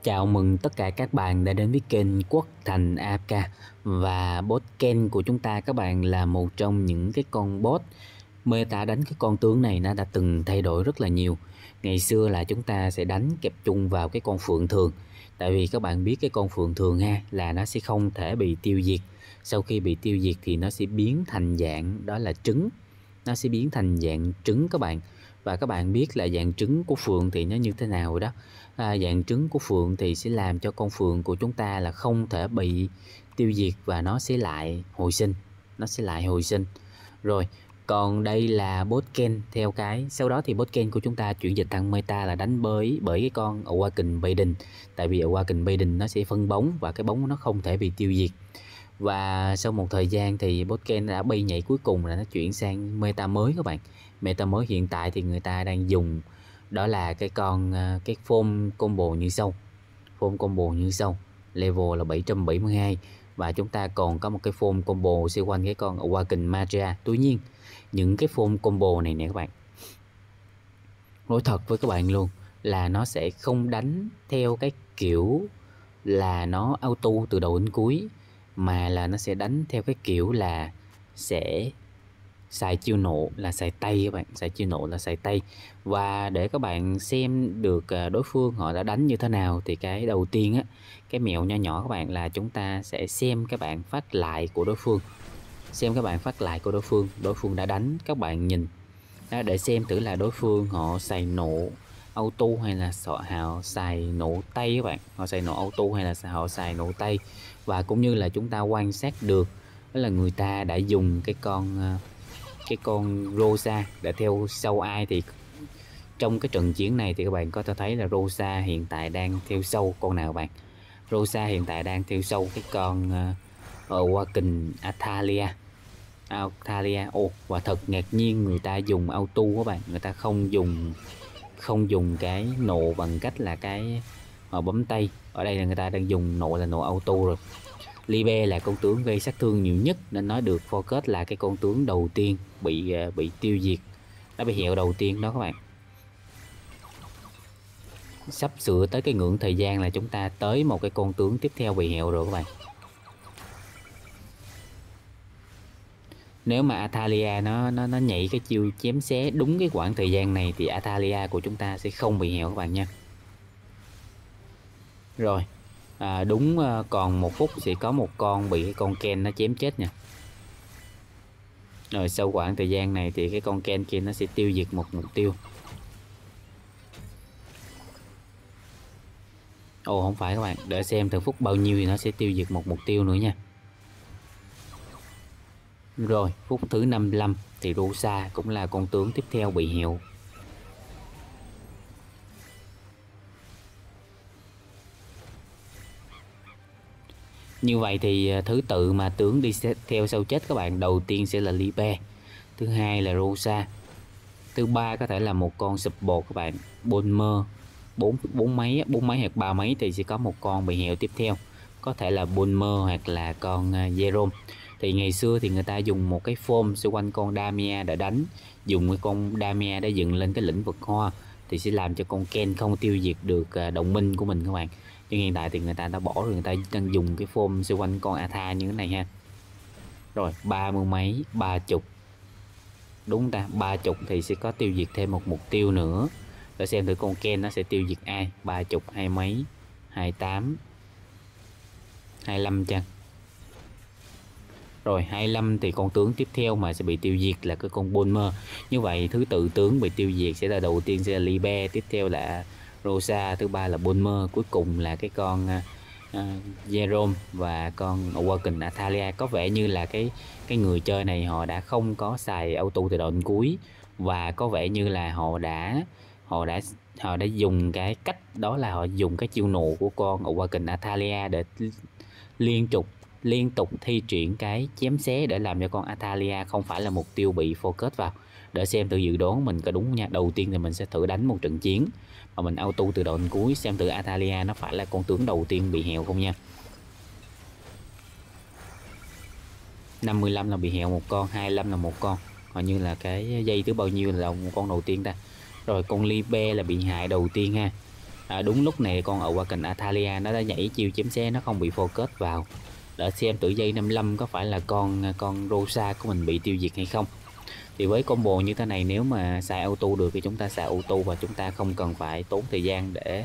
Chào mừng tất cả các bạn đã đến với kênh Quốc Thành AFK. Và bot Ken của chúng ta các bạn là một trong những cái con bot meta đánh cái con tướng này nó đã từng thay đổi rất là nhiều. Ngày xưa là chúng ta sẽ đánh kẹp chung vào cái con phượng thường. Tại vì các bạn biết cái con phượng thường ha là nó sẽ không thể bị tiêu diệt. Sau khi bị tiêu diệt thì nó sẽ biến thành dạng đó là trứng. Nó sẽ biến thành dạng trứng các bạn. Và các bạn biết là dạng trứng của phượng thì nó như thế nào rồi đó. Dạng trứng của phượng thì sẽ làm cho con phượng của chúng ta là không thể bị tiêu diệt và nó sẽ lại hồi sinh. Rồi, còn đây là bot Ken theo cái. Sau đó thì bot Ken của chúng ta chuyển dịch sang meta là đánh bởi cái con Awaken Maiden. Tại vì Awaken Maiden nó sẽ phân bóng và cái bóng nó không thể bị tiêu diệt. Và sau một thời gian thì bot Ken đã bay nhảy cuối cùng là nó chuyển sang meta mới các bạn. Meta mới hiện tại thì người ta đang dùng đó là cái form combo như sau. Form combo như sau, level là 772 và chúng ta còn có một cái form combo xoay quanh cái con Awaken Magia. Tuy nhiên những cái form combo này nè các bạn, nói thật với các bạn luôn là nó sẽ không đánh theo cái kiểu là nó auto từ đầu đến cuối, mà là nó sẽ đánh theo cái kiểu là sẽ xài chiêu nộ là xài tay các bạn, xài chiêu nộ là xài tay. Và để các bạn xem được đối phương họ đã đánh như thế nào thì cái đầu tiên á, cái mẹo nho nhỏ các bạn là chúng ta sẽ xem các bạn phát lại của đối phương. Đối phương đã đánh, các bạn nhìn đó, để xem thử là đối phương họ xài nộ auto hay là họ xài nổ tay các bạn. Họ xài nổ auto hay là họ xài nổ tay. Và cũng như là chúng ta quan sát được đó là người ta đã dùng cái con Rosa để theo sau ai. Thì trong cái trận chiến này thì các bạn có thể thấy là Rosa hiện tại đang theo sau con nào bạn? Rosa hiện tại đang theo sau cái con Awaken Athalia. Và thật ngạc nhiên người ta dùng auto các bạn, người ta không dùng cái nộ bằng cách là cái bấm tay. Ở đây là người ta đang dùng nộ là nộ auto rồi. Libe là con tướng gây sát thương nhiều nhất nên nói được Focus là cái con tướng đầu tiên bị tiêu diệt, nó bị hiệu đầu tiên đó các bạn. Sắp sửa tới cái ngưỡng thời gian là chúng ta tới một cái con tướng tiếp theo bị hiệu rồi các bạn. Nếu mà Athalia nó nhảy cái chiêu chém xé đúng cái khoảng thời gian này thì Athalia của chúng ta sẽ không bị hiệu các bạn nha. Rồi, còn 1 phút sẽ có một con bị cái con Ken nó chém chết nha. Rồi sau khoảng thời gian này thì cái con Ken kia nó sẽ tiêu diệt một mục tiêu. Không phải các bạn, để xem thử phút bao nhiêu thì nó sẽ tiêu diệt một mục tiêu nữa nha. Rồi phút thứ 55 thì Rosa cũng là con tướng tiếp theo bị hiệu. Như vậy thì thứ tự mà tướng đi theo sau chết các bạn, đầu tiên sẽ là Libe, thứ hai là Rosa, thứ ba có thể là một con support các bạn, Bonmer, bốn mấy hoặc 3 mấy thì sẽ có một con bị hiệu tiếp theo, có thể là Bonmer hoặc là con Jerome. Thì ngày xưa thì người ta dùng một cái form xoay quanh con Damia để đánh, dùng cái con Damia để dựng lên cái lĩnh vực hoa thì sẽ làm cho con Ken không tiêu diệt được đồng minh của mình các bạn. Nhưng hiện tại thì người ta đã bỏ rồi, người ta đang dùng cái form xoay quanh con Atha như thế này ha. Rồi 30 mấy, 30, đúng ta, 30 thì sẽ có tiêu diệt thêm một mục tiêu nữa. Để xem thử con Ken nó sẽ tiêu diệt ai. 30, 20 mấy, 28, 25 chăng? Rồi 25 thì con tướng tiếp theo mà sẽ bị tiêu diệt là cái con Bonmer. Như vậy thứ tự tướng bị tiêu diệt sẽ là đầu tiên sẽ là Libe, tiếp theo là Rosa, thứ ba là Bonmer, cuối cùng là cái con Jerome và con Awaken Athalia. Có vẻ như là cái người chơi này họ đã không có xài auto từ đầu đến cuối, và có vẻ như là họ đã dùng cái cách đó là họ dùng cái chiêu nộ của con Awaken Athalia để liên tục thi triển cái chém xé để làm cho con Athalia không phải là mục tiêu bị focus vào. Để xem thử dự đoán mình có đúng nha. Đầu tiên thì mình sẽ thử đánh một trận chiến mà mình auto từ đầu đến cuối, xem thử Athalia nó phải là con tướng đầu tiên bị hèo không nha. 55 là bị hèo một con, 25 là một con, hình như là cái dây thứ bao nhiêu là một con đầu tiên ta. Rồi con Libe là bị hại đầu tiên ha. Đúng lúc này con Awaken Athalia nó đã nhảy chiêu chém xé, nó không bị focus vào. Để xem tử dây 55 có phải là con Rosa của mình bị tiêu diệt hay không. Thì với combo như thế này, nếu mà xài auto được thì chúng ta xài auto, và chúng ta không cần phải tốn thời gian để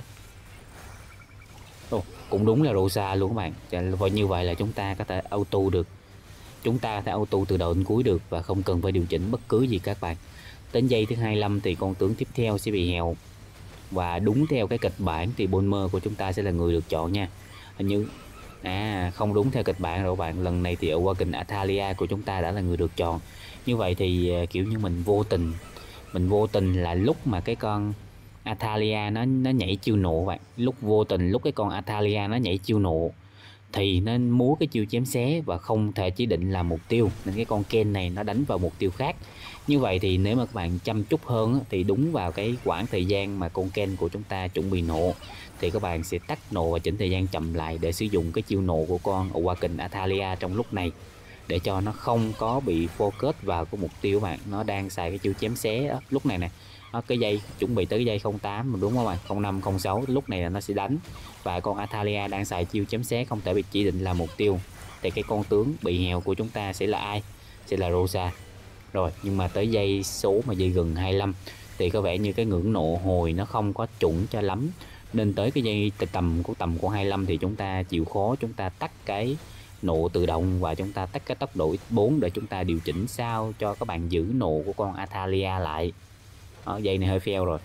cũng đúng là Rosa luôn các bạn. Và như vậy là chúng ta có thể auto được, chúng ta có thể auto từ đầu đến cuối được và không cần phải điều chỉnh bất cứ gì các bạn. Đến giây thứ 25 thì con tướng tiếp theo sẽ bị hèo, và đúng theo cái kịch bản thì Bulmer của chúng ta sẽ là người được chọn nha. Hình như không đúng theo kịch bản rồi các bạn. Lần này thì Awaken Athalia của chúng ta đã là người được chọn. Như vậy thì kiểu như mình vô tình là lúc mà cái con Athalia nó nhảy chiêu nộ bạn, lúc cái con Athalia nó nhảy chiêu nộ thì nó múa cái chiêu chém xé và không thể chỉ định là mục tiêu, nên cái con Ken này nó đánh vào mục tiêu khác. Như vậy thì nếu mà các bạn chăm chút hơn thì đúng vào cái khoảng thời gian mà con Ken của chúng ta chuẩn bị nộ thì các bạn sẽ tắt nộ và chỉnh thời gian chậm lại để sử dụng cái chiêu nộ của con Awaken Athalia trong lúc này, để cho nó không có bị focus vào cái mục tiêu bạn. Nó đang xài cái chiêu chém xé đó, lúc này nè, cái dây chuẩn bị tới cái dây 08 đúng không bạn, 05 06 lúc này là nó sẽ đánh, và con Athalia đang xài chiêu chém xé không thể bị chỉ định là mục tiêu, thì cái con tướng bị hèo của chúng ta sẽ là ai? Sẽ là Rosa. Rồi, nhưng mà tới dây số mà dây gần 25 thì có vẻ như cái ngưỡng nộ hồi nó không có chuẩn cho lắm, nên tới cái dây tầm của 25 thì chúng ta chịu khó chúng ta tắt cái nộ tự động và chúng ta tắt cái tốc độ X4 để chúng ta điều chỉnh sao cho các bạn giữ nộ của con Athalia lại. Dây này hơi fail rồi.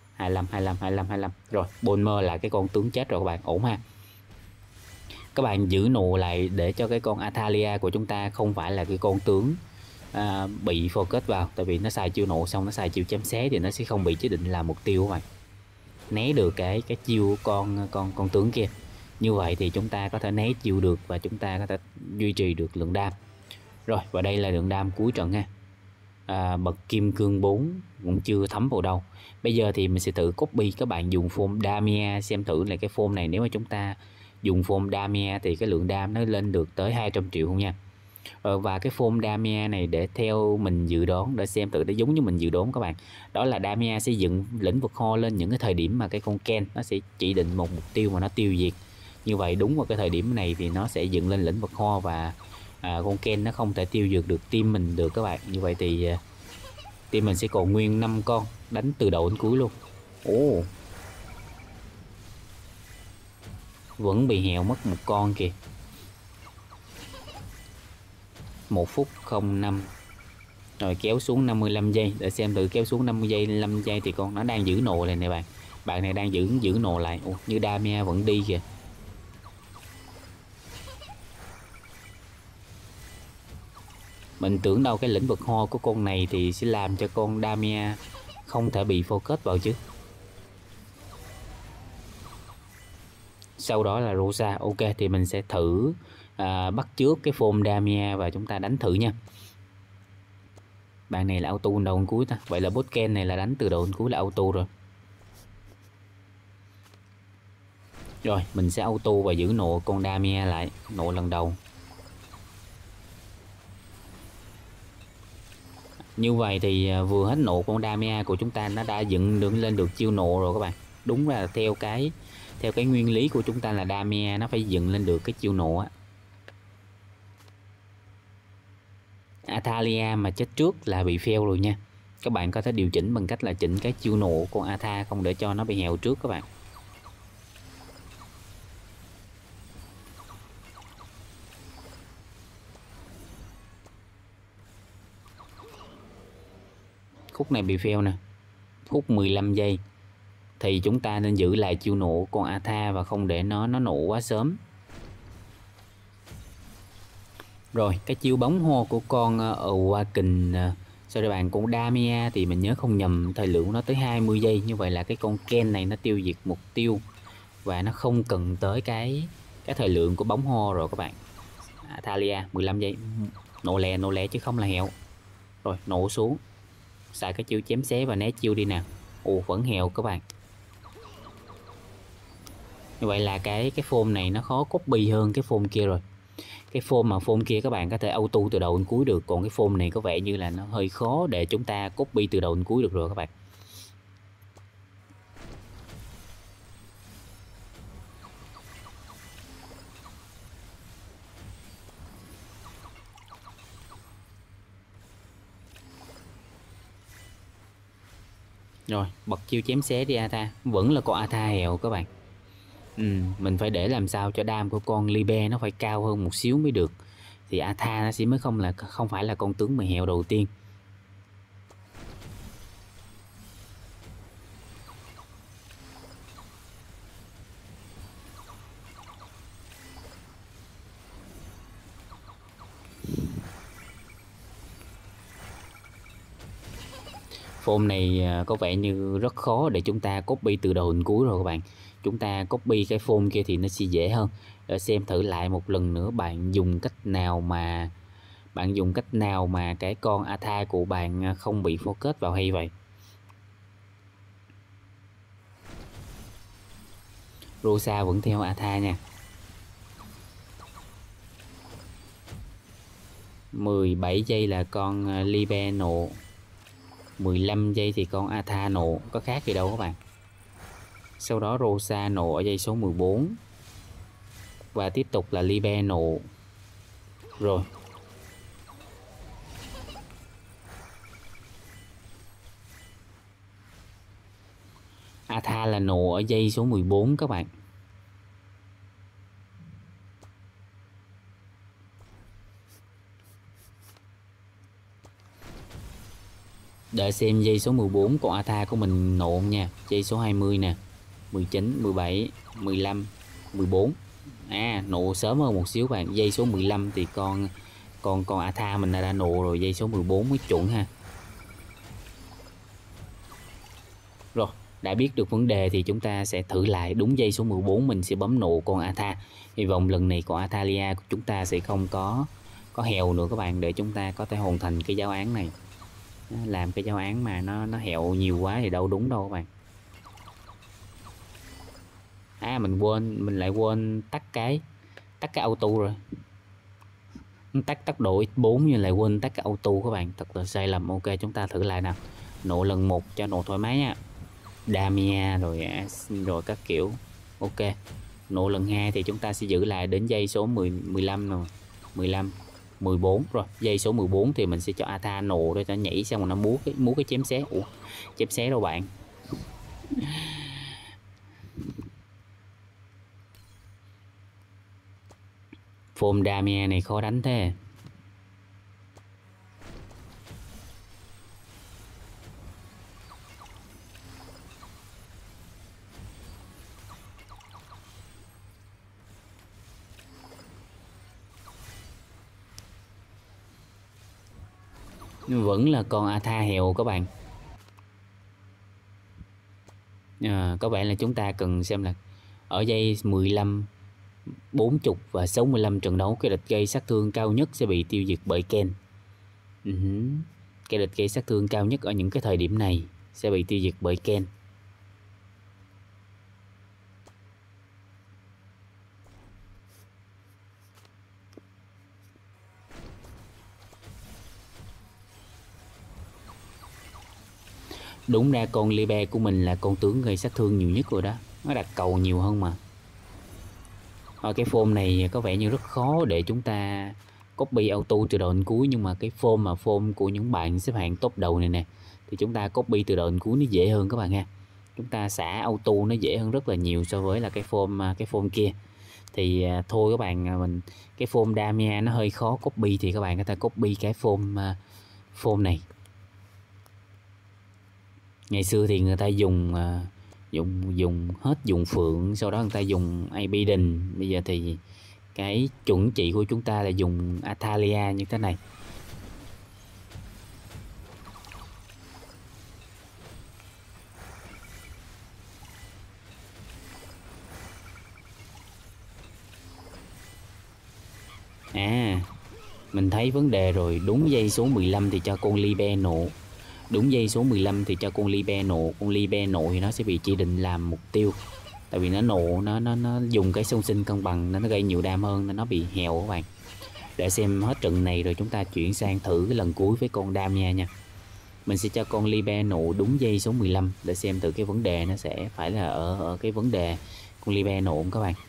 25. Rồi, Bulmer là cái con tướng chết rồi các bạn, ổn ha. Các bạn giữ nộ lại để cho cái con Athalia của chúng ta không phải là cái con tướng bị focus vào, tại vì nó xài chiêu nộ xong nó xài chiêu chém xé thì nó sẽ không bị chỉ định là mục tiêu các bạn, né được cái chiêu con tướng kia. Như vậy thì chúng ta có thể né chiêu được và chúng ta có thể duy trì được lượng đam. Rồi, và đây là lượng đam cuối trận ha. Bậc kim cương 4 cũng chưa thấm vào đâu. Bây giờ thì mình sẽ thử copy, các bạn dùng form Damia xem thử là cái form này nếu mà chúng ta dùng form Damia thì cái lượng đam nó lên được tới 200 triệu không nha. Và cái form Damia này để theo mình dự đoán, để xem thử, để giống như mình dự đoán các bạn, đó là Damia sẽ dựng lĩnh vực Ho lên những cái thời điểm mà cái con Ken nó sẽ chỉ định một mục tiêu mà nó tiêu diệt. Như vậy đúng vào cái thời điểm này thì nó sẽ dựng lên lĩnh vực Ho và con Ken nó không thể tiêu diệt được team mình được các bạn. Như vậy thì team mình sẽ còn nguyên 5 con đánh từ đầu đến cuối luôn. Vẫn bị hèo mất một con kìa. 1 phút 05. Rồi kéo xuống 55 giây để xem thử, kéo xuống 50 giây 5 giây thì con nó đang giữ nộ này nè bạn. Bạn này đang giữ nộ lại. Như Damia vẫn đi kìa. Mình tưởng đâu cái lĩnh vực Ho của con này thì sẽ làm cho con Damia không thể bị focus vào chứ. Sau đó là Rosa. Ok, thì mình sẽ thử bắt chước cái form Damia và chúng ta đánh thử nha. Bạn này là auto đầu đến cuối ta. Vậy là bot Ken này là đánh từ đầu đến cuối là auto rồi. Rồi, mình sẽ auto và giữ nộ con Damia lại, nộ lần đầu. Như vậy thì vừa hết nộ con Damia của chúng ta nó đã dựng được lên được chiêu nộ rồi các bạn. Đúng là theo cái nguyên lý của chúng ta là Damia nó phải dựng lên được cái chiêu nộ á. Athalia mà chết trước là bị fail rồi nha. Các bạn có thể điều chỉnh bằng cách là chỉnh cái chiêu nộ con Atha không để cho nó bị hèo trước các bạn. Khúc này bị fail nè. Khúc 15 giây thì chúng ta nên giữ lại chiêu nộ con Atha và không để nó nổ quá sớm. Rồi, cái chiêu bóng Ho của con Awaken sorry bạn, con Damia thì mình nhớ không nhầm thời lượng nó tới 20 giây. Như vậy là cái con Ken này nó tiêu diệt mục tiêu và nó không cần tới cái thời lượng của bóng Ho rồi các bạn. Athalia 15 giây, nổ lẹ chứ không là hẹo. Rồi, nổ xuống, xài cái chiêu chém xé và né chiêu đi nào. Vẫn hẹo các bạn. Như vậy là cái form này nó khó copy hơn cái form kia rồi. Cái form kia các bạn có thể auto từ đầu đến cuối được, còn cái form này có vẻ như là nó hơi khó để chúng ta copy từ đầu đến cuối được rồi các bạn. Rồi, bật chiêu chém xé đi Ata. Vẫn là con Ata hèo các bạn. Mình phải để làm sao cho đam của con Libe nó phải cao hơn một xíu mới được. Thì Ata nó sẽ mới không phải là con tướng mày hèo đầu tiên. Form này có vẻ như rất khó để chúng ta copy từ đầu đến cuối rồi các bạn. Chúng ta copy cái form kia thì nó sẽ dễ hơn. Để xem thử lại một lần nữa bạn dùng cách nào mà cái con Ata của bạn không bị focus vào hay vậy. Rosa vẫn theo Ata nha. 17 giây là con Libe nộ, 15 giây thì con Ata nộ, có khác gì đâu các bạn. Sau đó Rosa nộ ở giây số 14 và tiếp tục là Libe nộ. Rồi Ata là nộ ở giây số 14 các bạn. Đợi xem giây số 14 con Ata của mình nộ nha. Giây số 20 nè, 19, 17, 15, 14. Nộ sớm hơn một xíu bạn. Giây số 15 thì con Ata mình đã nộ rồi, giây số 14 mới chuẩn ha. Rồi, đã biết được vấn đề thì chúng ta sẽ thử lại đúng giây số 14 mình sẽ bấm nộ con Ata. Hy vọng lần này con Atalia của chúng ta sẽ không có hèo nữa các bạn, để chúng ta có thể hoàn thành cái giáo án này. Làm cái giáo án mà nó hẹo nhiều quá thì đâu đúng đâu các bạn. Mình lại quên tắt cái auto rồi. Tắt độ X4 nhưng lại quên tắt cái auto các bạn, thật là sai lầm. Ok, chúng ta thử lại nào. Nộ lần 1 cho nộ thoải mái nha. Damia rồi các kiểu. Ok. Nộ lần 2 thì chúng ta sẽ giữ lại đến giây số 15 rồi. 15, 14 rồi. Giây số 14 thì mình sẽ cho Ata nộ để nó nhảy xong rồi nó múa cái chém xé. Ủa, chém xé đâu bạn. Form Damia này khó đánh thế. Vẫn là con Ata heo các bạn. Có vẻ là chúng ta cần xem là ở giây 15, 40 và 65 trận đấu, cái địch gây sát thương cao nhất sẽ bị tiêu diệt bởi Ken. Cái địch gây sát thương cao nhất ở những cái thời điểm này sẽ bị tiêu diệt bởi Ken. Đúng ra con Libe của mình là con tướng gây sát thương nhiều nhất rồi đó. Nó đặt cầu nhiều hơn mà. Ở cái form này có vẻ như rất khó để chúng ta copy auto từ đầu đến cuối. Nhưng mà cái form của những bạn xếp hạng top đầu này nè, thì chúng ta copy từ đầu đến cuối nó dễ hơn các bạn ha. Chúng ta xả auto nó dễ hơn rất là nhiều so với là cái form kia. Thì thôi các bạn, cái form Damia nó hơi khó copy thì các bạn có thể copy cái form này. Ngày xưa thì người ta dùng hết dùng phượng, sau đó người ta dùng Abiden. Bây giờ thì cái chuẩn chỉ của chúng ta là dùng Atalia như thế này. Mình thấy vấn đề rồi. Đúng giây số 15 thì cho con Libe nộ. Đúng giây số 15 thì cho con Libe nộ. Con Libe nộ thì nó sẽ bị chỉ định làm mục tiêu. Tại vì nó nộ, nó dùng cái song sinh cân bằng, nó gây nhiều đam hơn nên nó bị hèo các bạn. Để xem hết trận này rồi chúng ta chuyển sang thử cái lần cuối với con Damia nha. Mình sẽ cho con Libe nộ đúng giây số 15 để xem thử cái vấn đề nó sẽ phải là ở cái vấn đề con Libe nộ không các bạn.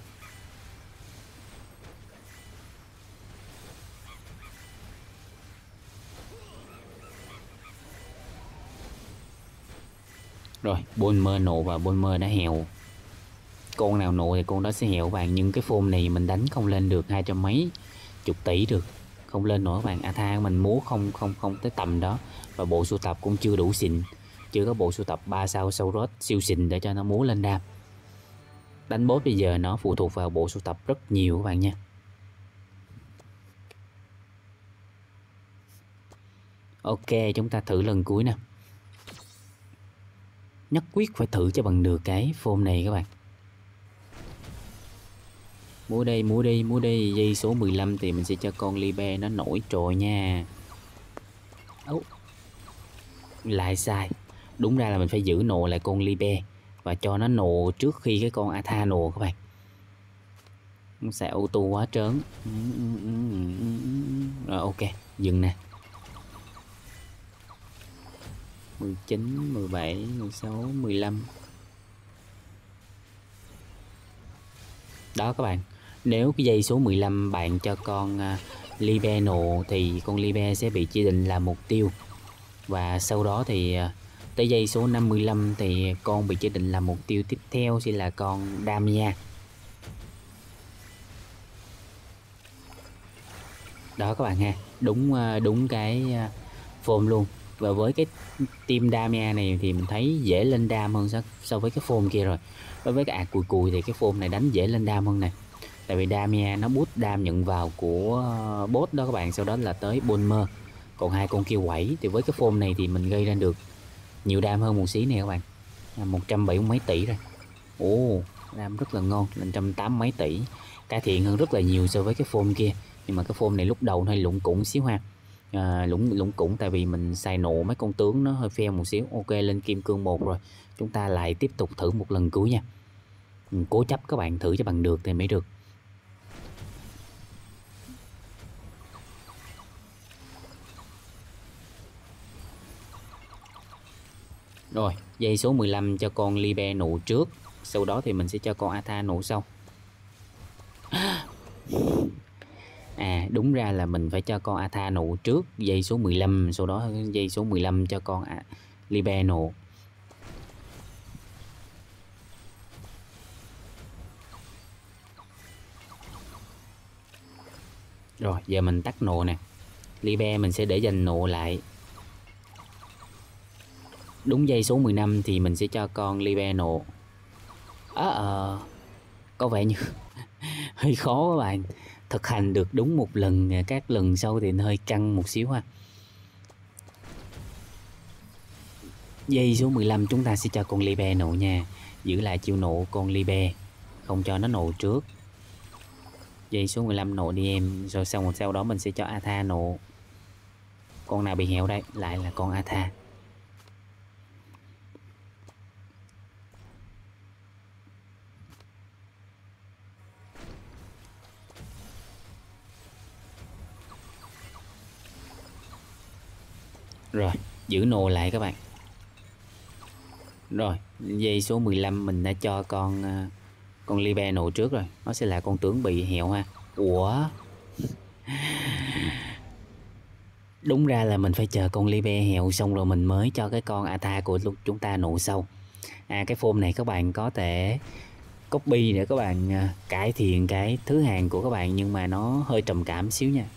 Rồi Bonmer nộ và Bonmer đã hèo. Con nào nộ thì con đó sẽ hèo các bạn. Nhưng cái form này mình đánh không lên được 200 mấy chục tỷ được, không lên nổi các bạn. Atha của mình múa không tới tầm đó. Và bộ sưu tập cũng chưa đủ xịn, chưa có bộ sưu tập 3 sao Saurus siêu xịn để cho nó múa lên đam. Đánh boss bây giờ nó phụ thuộc vào bộ sưu tập rất nhiều các bạn nha. Ok, chúng ta thử lần cuối nè. Nhất quyết phải thử cho bằng được cái form này các bạn. Múa đây, múa đi, múa đi. Giây số 15 thì mình sẽ cho con Libe nó nổi trội nha. Lại sai. Đúng ra là mình phải giữ nộ lại con Libe và cho nó nộ trước khi cái con Atha nộ các bạn. Nó sẽ auto quá trớn. Rồi ok, dừng nè. 19, 17, 16, 15. Đó các bạn. Nếu cái giây số 15 bạn cho con Libe nộ thì con Libe sẽ bị chỉ định là mục tiêu. Và sau đó thì tới giây số 55 thì con bị chỉ định là mục tiêu tiếp theo sẽ là con Damia. Đó các bạn ha, đúng cái form luôn. Và với cái team Damia này thì mình thấy dễ lên đam hơn so với cái form kia rồi. Đối với cái cùi cùi thì cái form này đánh dễ lên đam hơn này. Tại vì Damia nó boost đam nhận vào của boss đó các bạn, sau đó là tới Bonmer. Còn hai con kia quẩy thì với cái form này thì mình gây ra được nhiều đam hơn một xí nè các bạn. 170 mấy tỷ rồi. Ồ, đam rất là ngon, lên 180 mấy tỷ. Cải thiện hơn rất là nhiều so với cái form kia. Nhưng mà cái form này lúc đầu nó hơi lủng củng xíu ha. Lủng củng tại vì mình xài nộ mấy con tướng nó hơi fail một xíu. Ok, lên kim cương 1 rồi. Chúng ta lại tiếp tục thử một lần cuối nha. Cố chấp các bạn, thử cho bằng được thì mới được. Rồi, giây số 15 cho con Libe nụ trước. Sau đó thì mình sẽ cho con Atha nụ sau. Đúng ra là mình phải cho con Atha nụ trước giây số 15. Sau đó giây số 15 cho con Libe nụ. Rồi, giờ mình tắt nụ nè. Libe mình sẽ để dành nụ lại. Đúng giây số 15 thì mình sẽ cho con Libe nộ. Có vẻ như hơi khó các bạn. Thực hành được đúng một lần, các lần sau thì hơi căng một xíu ha. Giây số 15 chúng ta sẽ cho con Libe nộ nha. Giữ lại chiêu nộ con Libe, không cho nó nộ trước. Giây số 15 nộ đi em. Rồi xong sau đó mình sẽ cho Atha nộ. Con nào bị hẹo đây? Lại là con Atha. Rồi, giữ nộ lại các bạn. Rồi, giây số 15 mình đã cho con Libe nộ trước rồi. Nó sẽ là con tướng bị hẹo ha. Ủa? Đúng ra là mình phải chờ con Libe hẹo xong rồi mình mới cho cái con Atha của chúng ta nộ sau. Cái form này các bạn có thể copy để các bạn cải thiện cái thứ hạng của các bạn, nhưng mà nó hơi trầm cảm xíu nha.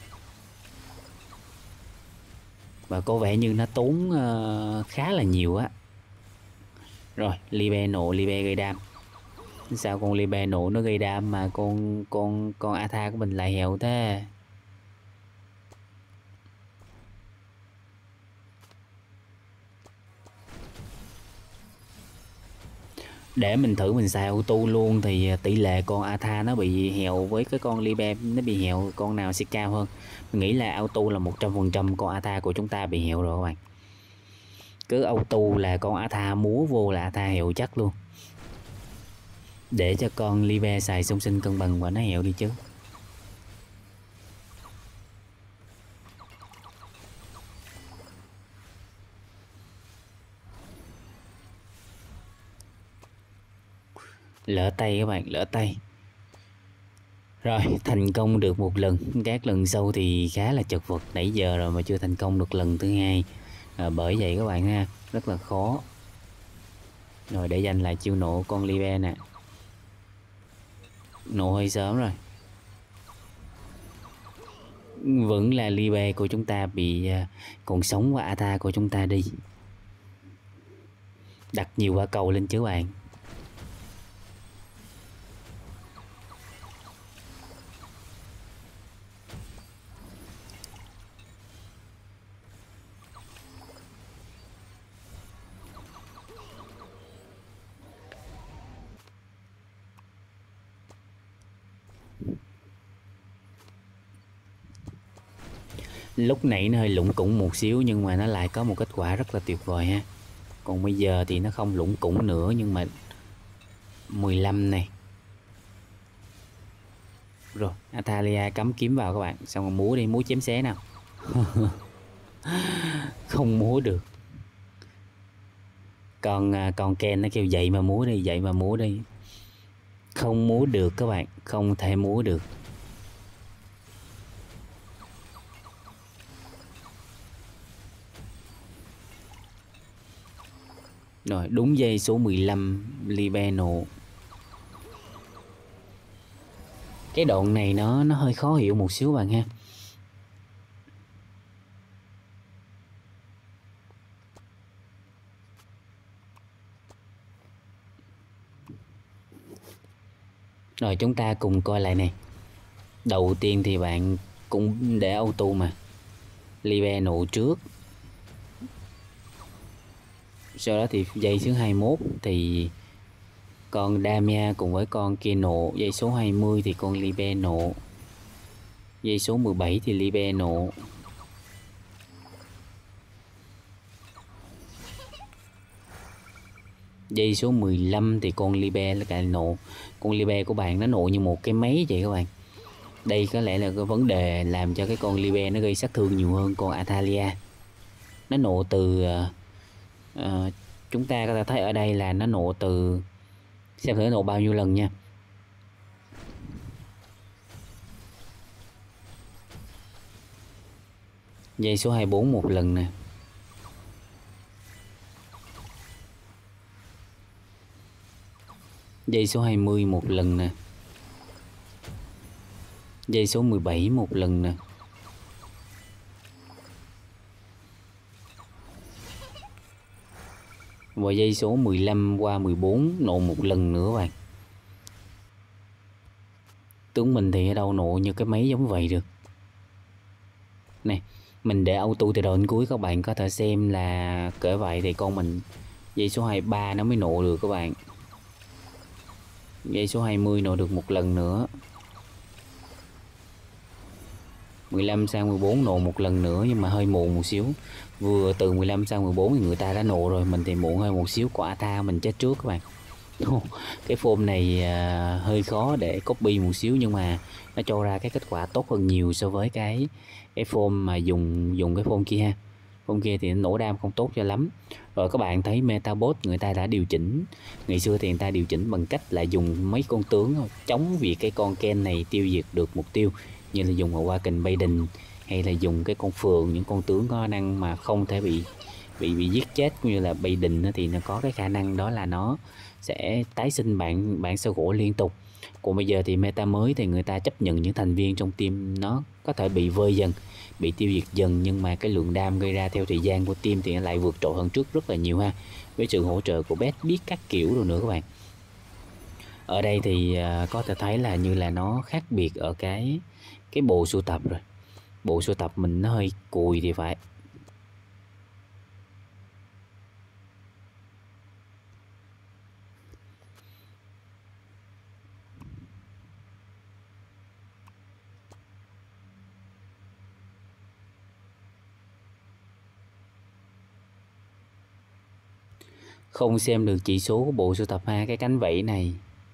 Và có vẻ như nó tốn khá là nhiều á. Rồi, Libe nộ, Libe gây đam. Sao con Libe nộ nó gây đam mà con Atha của mình lại hẹo thế? Để mình thử mình xài auto luôn thì tỷ lệ con Atha nó bị hẹo với cái con Libe nó bị hẹo con nào sẽ cao hơn. Mình nghĩ là auto là 100% con Atha của chúng ta bị hẹo rồi các bạn. Cứ auto là con Atha múa vô là Atha hẹo chắc luôn. Để cho con Libe xài song sinh cân bằng và nó hẹo đi chứ. Lỡ tay các bạn, lỡ tay. Rồi, thành công được một lần. Các lần sau thì khá là chật vật. Nãy giờ rồi mà chưa thành công được lần thứ hai. Bởi vậy các bạn ha, rất là khó. Rồi để dành lại chiêu nổ con Libe nè. Nổ hơi sớm rồi. Vẫn là Libe của chúng ta bị còn sống qua Ata của chúng ta đi. Đặt nhiều quả cầu lên chứ bạn. Lúc nãy nó hơi lủng củng một xíu nhưng mà nó lại có một kết quả rất là tuyệt vời ha. Còn bây giờ thì nó không lủng củng nữa nhưng mà 15 này. Rồi Atalia cắm kiếm vào các bạn. Xong rồi múa đi, múa chém xé nào. Không múa được. Còn Ken nó kêu dậy mà múa đi, dậy mà múa đi. Không múa được các bạn, không thể múa được. Rồi đúng giây số 15 Libeno. Cái đoạn này nó hơi khó hiểu một xíu bạn ha. Rồi chúng ta cùng coi lại này. Đầu tiên thì bạn cũng để auto mà. Libeno trước. Sau đó thì giây thứ 21 thì con Damia cùng với con kia nộ. Giây số 20 thì con Libe nộ. Giây số 17 thì Libe nộ. Giây số 15 thì con Libe là cái nộ. Con Libe của bạn nó nộ như một cái máy vậy các bạn. Đây có lẽ là cái vấn đề làm cho cái con Libe nó gây sát thương nhiều hơn con Atalia. Nó nộ từ chúng ta có thể thấy ở đây là nó nộ từ, xem thử nộ bao nhiêu lần nha. Giây số 24 một lần nè. Giây số 20 một lần nè. Giây số 17 một lần nè. Và giây số 15 qua 14 nộ một lần nữa bạn. Tướng mình thì ở đâu nộ như cái máy giống vậy được. Này, mình để auto từ đầu đến cuối, các bạn có thể xem là cỡ vậy thì con mình giây số 23 nó mới nộ được các bạn. Giây số 20 nộ được một lần nữa. 15 sang 14 nộ một lần nữa nhưng mà hơi muộn một xíu. Vừa từ 15 sang 14 thì người ta đã nộ rồi, mình thì muộn hơi một xíu, quả Ata mình chết trước các bạn. Cái form này hơi khó để copy một xíu nhưng mà nó cho ra cái kết quả tốt hơn nhiều so với cái form mà dùng cái form kia ha. Form kia thì nổ đam không tốt cho lắm. Rồi các bạn thấy Metabot người ta đã điều chỉnh. Ngày xưa thì người ta điều chỉnh bằng cách là dùng mấy con tướng chống việc cái con Ken này tiêu diệt được mục tiêu, như là dùng Awaken Maiden hay là dùng cái con Phượng, những con tướng có năng mà không thể bị giết chết, cũng như là Maiden thì nó có cái khả năng đó là nó sẽ tái sinh bản sơ gỗ liên tục. Còn bây giờ thì meta mới thì người ta chấp nhận những thành viên trong team nó có thể bị vơi dần, bị tiêu diệt dần, nhưng mà cái lượng đam gây ra theo thời gian của team thì nó lại vượt trội hơn trước rất là nhiều ha, với sự hỗ trợ của Bet biết các kiểu rồi nữa các bạn. Ở đây thì có thể thấy là như là nó khác biệt ở cái bộ sưu tập rồi. Bộ sưu tập mình nó hơi cùi thì phải. Không xem được chỉ số của bộ sưu tập ha, cái cánh vẫy này.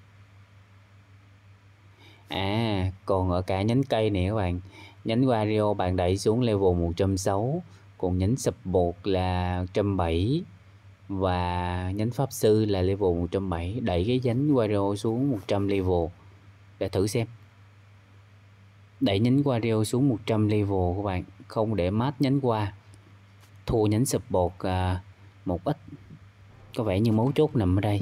À, còn ở cả nhánh cây này các bạn. Nhánh Wario bạn đẩy xuống level 160, còn nhánh Support là 170 và nhánh Pháp Sư là level 170. Đẩy cái nhánh Wario xuống 100 level để thử xem. Đẩy nhánh Wario xuống 100 level các bạn, không để mát nhánh qua. Thua nhánh Support một ít. Có vẻ như mấu chốt nằm ở đây.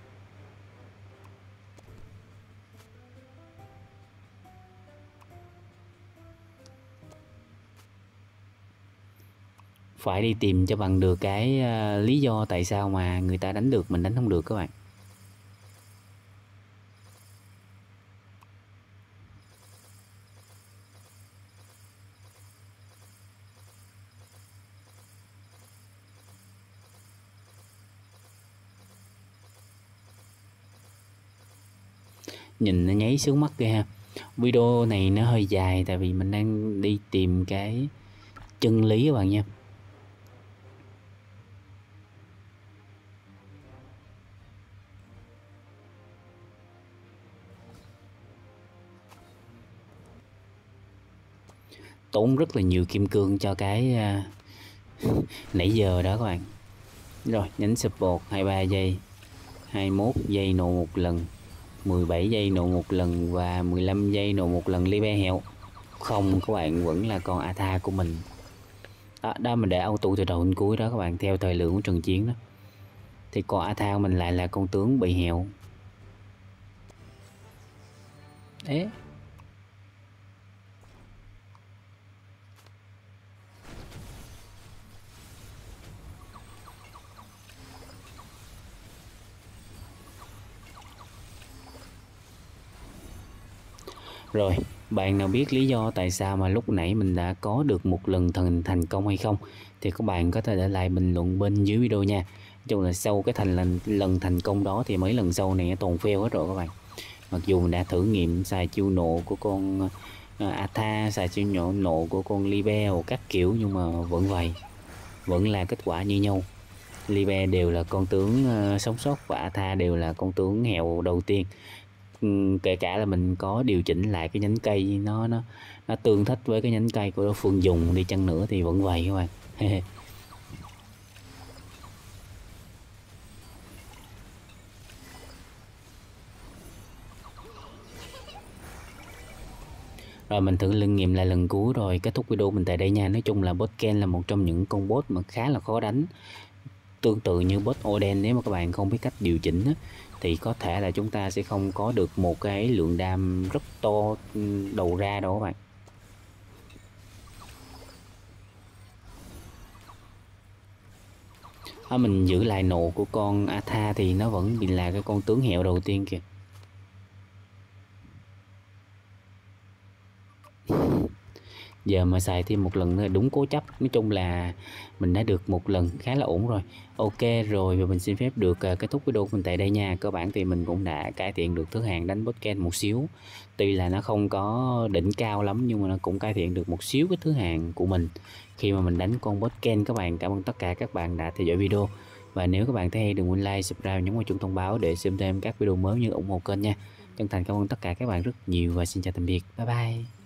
Phải đi tìm cho bằng được cái lý do tại sao mà người ta đánh được mình đánh không được các bạn. Nhìn nó nháy sướng mắt kìa ha. Video này nó hơi dài tại vì mình đang đi tìm cái chân lý các bạn nha. Tốn rất là nhiều kim cương cho cái nãy giờ đó các bạn. Rồi nhánh support 23 giây, 21 giây nổ một lần, 17 giây nổ một lần và 15 giây nổ một lần Libe heo. Không các bạn, vẫn là con Atha của mình. Đó mình để auto từ đầu đến cuối đó các bạn, theo thời lượng của trận chiến đó. Thì con Atha của mình lại là con tướng bị heo. Đấy. Rồi, bạn nào biết lý do tại sao mà lúc nãy mình đã có được một lần thành công hay không thì các bạn có thể để lại bình luận bên dưới video nha. Chung là sau cái lần thành công đó thì mấy lần sau này toàn fail hết rồi các bạn. Mặc dù mình đã thử nghiệm xài chiêu nộ của con Atha, xài chiêu nộ của con Libe các kiểu nhưng mà vẫn vậy, vẫn là kết quả như nhau. Libe đều là con tướng sống sót và Atha đều là con tướng heo đầu tiên. Kể cả là mình có điều chỉnh lại cái nhánh cây nó tương thích với cái nhánh cây của đối phương dùng đi chăng nữa thì vẫn vậy các bạn. Rồi mình thử linh nghiệm lại lần cuối rồi kết thúc video mình tại đây nha. Nói chung là boss Ken là một trong những con boss mà khá là khó đánh, tương tự như boss Oden. Nếu mà các bạn không biết cách điều chỉnh á, thì có thể là chúng ta sẽ không có được một cái lượng đam rất to đầu ra đâu các bạn. Mình giữ lại nộ của con Atha thì nó vẫn bị là cái con tướng heo đầu tiên kìa. Giờ mà xài thêm một lần nữa là đúng cố chấp. Nói chung là mình đã được một lần khá là ổn rồi. Ok rồi, và mình xin phép được kết thúc video của mình tại đây nha. Cơ bản thì mình cũng đã cải thiện được thứ hạng đánh boss Ken một xíu. Tuy là nó không có đỉnh cao lắm nhưng mà nó cũng cải thiện được một xíu cái thứ hạng của mình khi mà mình đánh con boss Ken các bạn. Cảm ơn tất cả các bạn đã theo dõi video. Và nếu các bạn thấy hay đừng quên like, subscribe, nhấn vào chuông thông báo để xem thêm các video mới như ủng hộ kênh nha. Chân thành cảm ơn tất cả các bạn rất nhiều và xin chào tạm biệt. Bye bye.